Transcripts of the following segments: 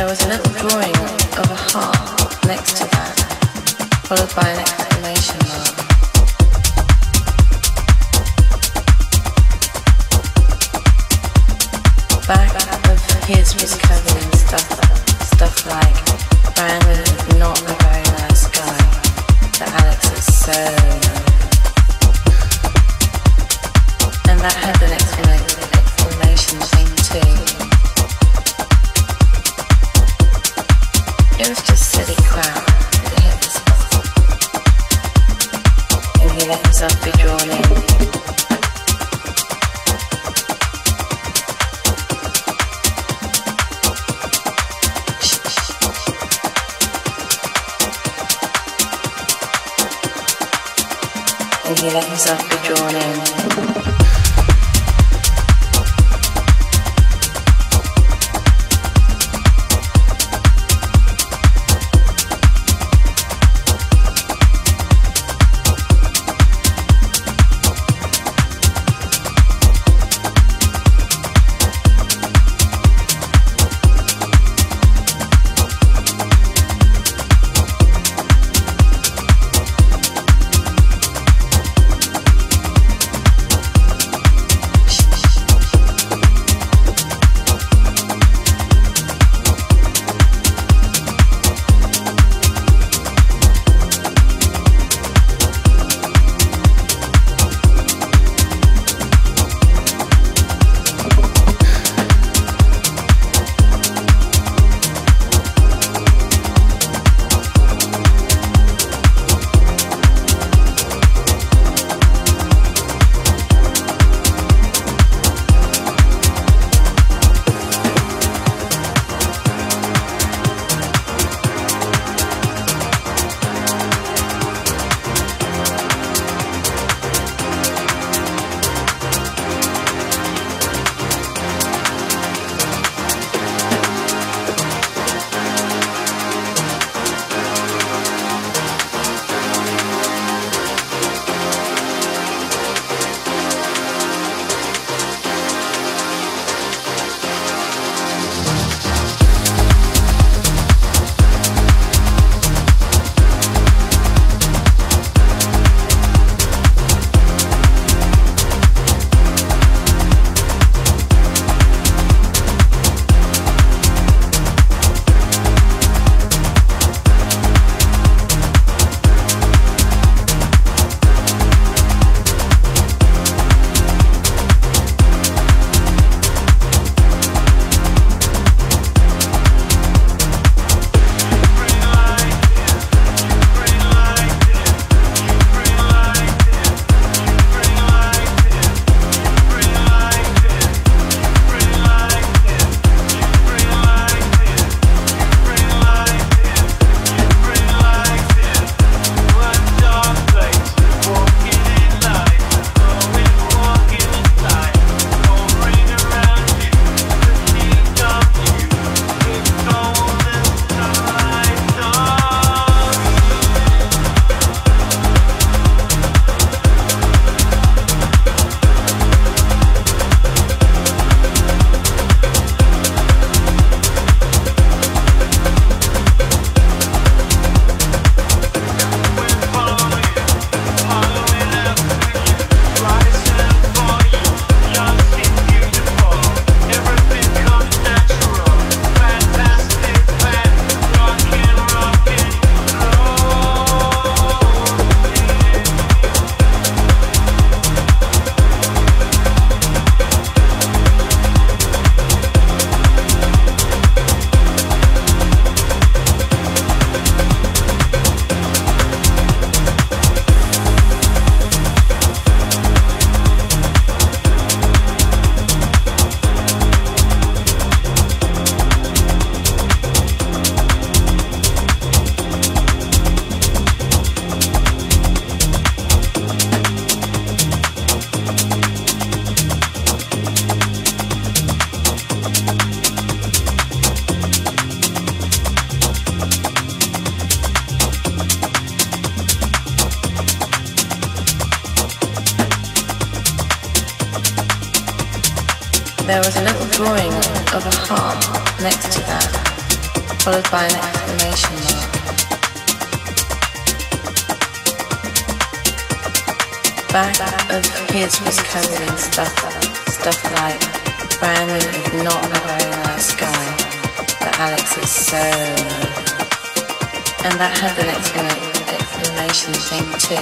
was a little drawing of a heart next to that, followed by an exclamation mark. Back of his was covered in stuff like Brandon is not a very nice guy, that Alex is so nice. And that had an exclamation thing too. It was just silly crap that hit the spot. And he let himself be drawn in. And he let himself be drawn in. There was a little drawing of a heart next to that, followed by an exclamation mark. Back of his was covered in stuff like Brandon is not a very nice guy, but Alex is so. And that had an explanation thing too.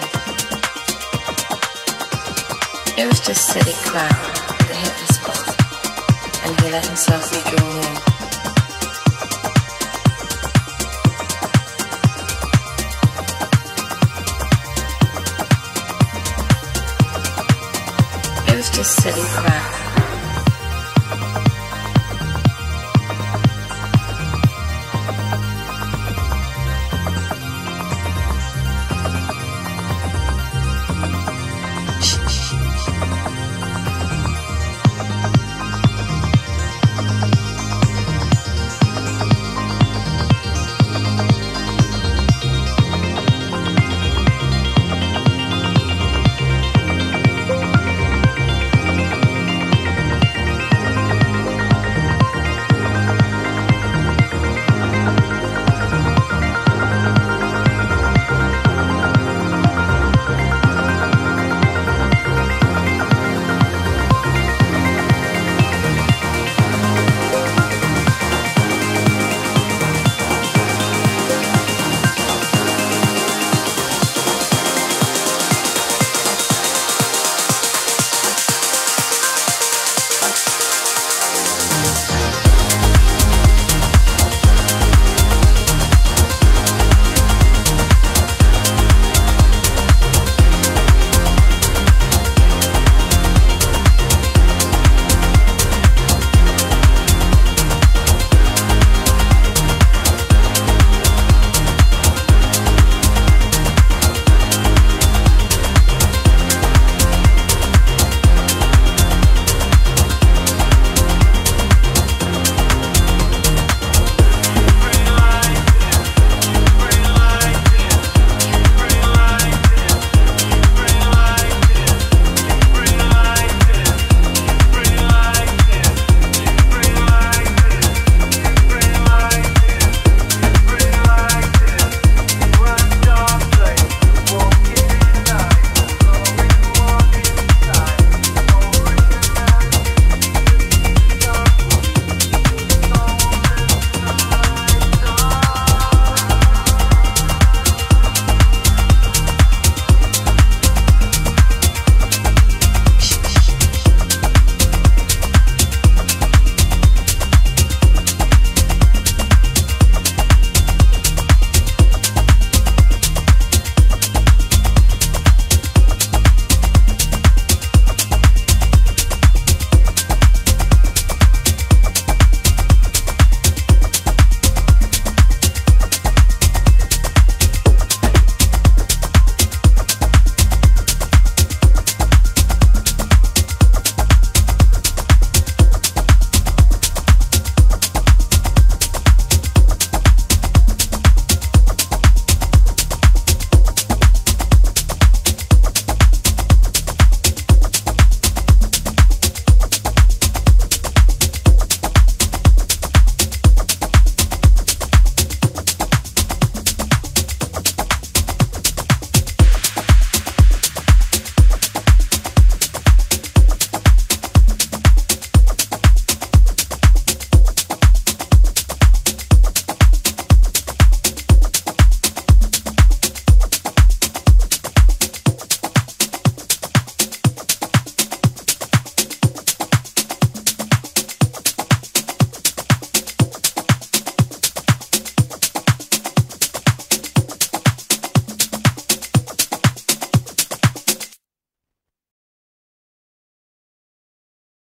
It was just silly crap that hit the spot, and he let himself be drawn in. It was just silly crap.